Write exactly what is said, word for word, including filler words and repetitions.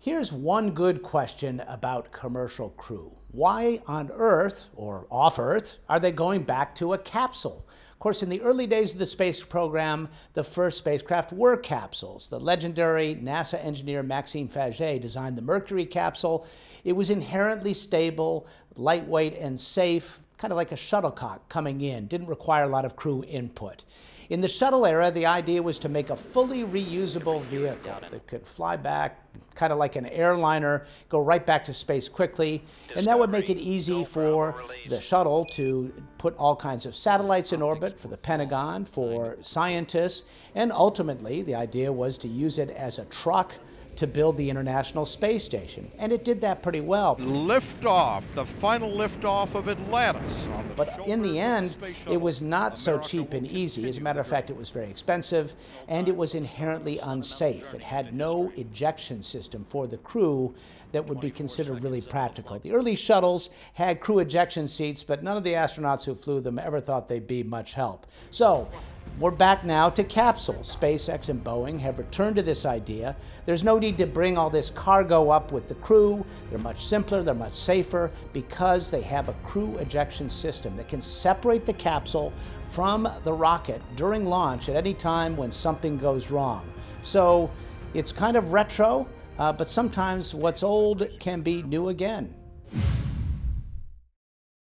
Here's one good question about commercial crew. Why on Earth, or off Earth, are they going back to a capsule? Of course, in the early days of the space program, the first spacecraft were capsules. The legendary NASA engineer Maxime Faget designed the Mercury capsule. It was inherently stable, lightweight, and safe, kind of like a shuttlecock coming in. Didn't require a lot of crew input. In the shuttle era, the idea was to make a fully reusable vehicle that could fly back, kind of like an airliner, go right back to space quickly, and that would make it easy for the shuttle to put all kinds of satellites in orbit for the Pentagon, for scientists, and ultimately the idea was to use it as a truck to build the International Space Station, and it did that pretty well. Liftoff, the final liftoff of Atlantis. But in the end, it was not so cheap and easy. As a matter of fact, it was very expensive, and it was inherently unsafe. It had no ejection system for the crew that would be considered really practical. The early shuttles had crew ejection seats, but none of the astronauts who flew them ever thought they'd be much help. So, we're back now to capsules. SpaceX and Boeing have returned to this idea. There's no need to bring all this cargo up with the crew. They're much simpler, they're much safer, because they have a crew ejection system that can separate the capsule from the rocket during launch at any time when something goes wrong. So it's kind of retro, uh, but sometimes what's old can be new again.